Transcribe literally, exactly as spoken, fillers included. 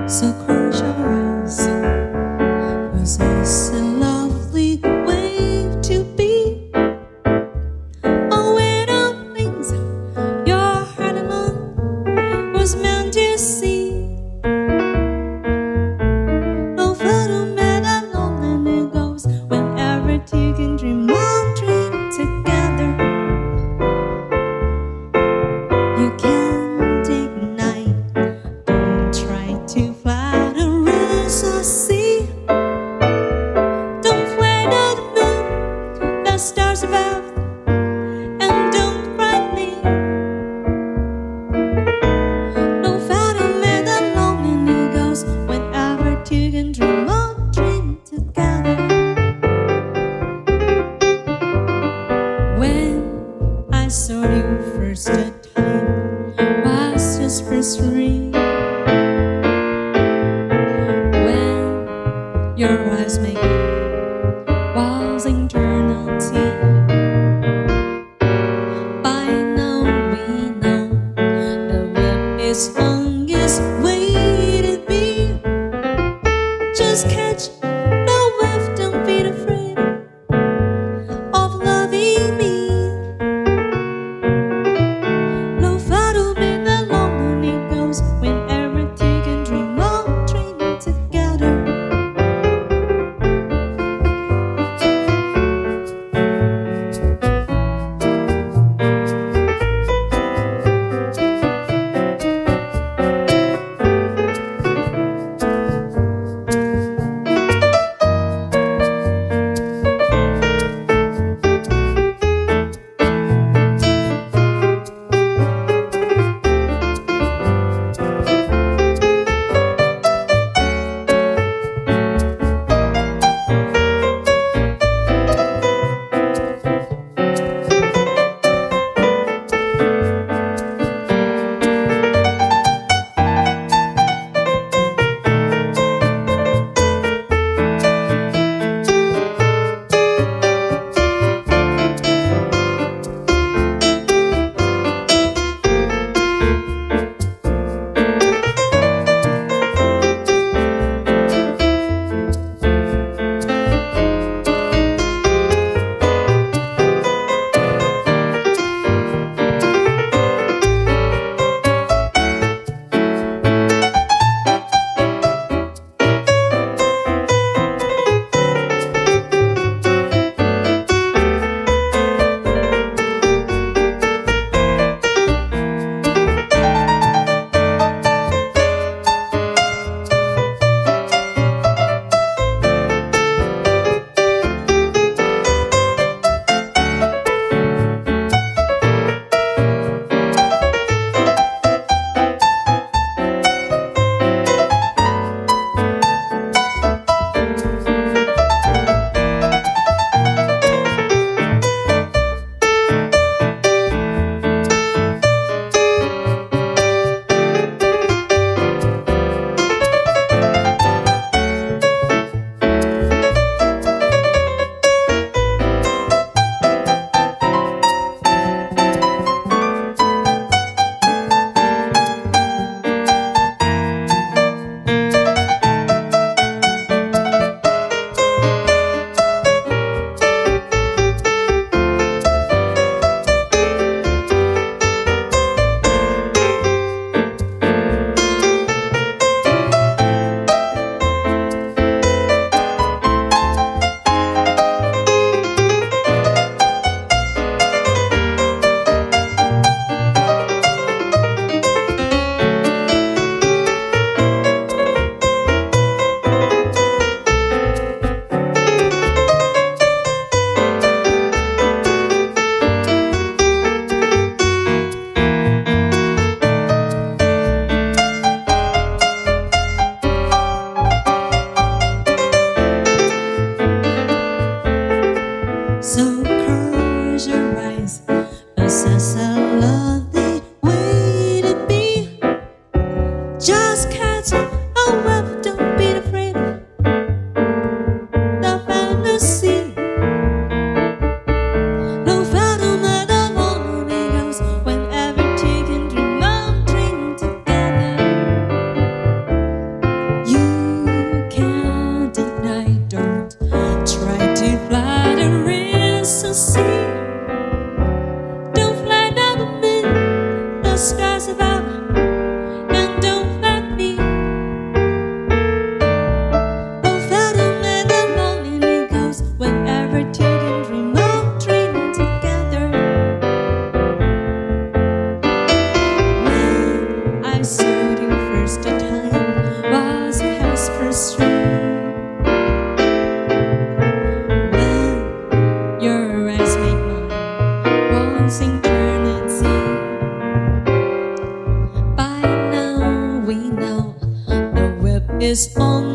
So close your eyes, 'cause it's a lovely way to be. Oh, when all things your heart alone was meant to see. No further matter long and it goes whenever two can dream on dream together. You can't ignite, don't try to fly the rivers or sea. Don't fly the moon, the stars above, and don't frighten me. No matter where long and it goes whenever two can dream on dream together. When I saw you first the time was just first read. When your eyes make was eternity. By now we know the web is longest way to be. Just catch the wave, don't be afraid of loving me. No matter where long and it goes whenever two can dream on dream together. is on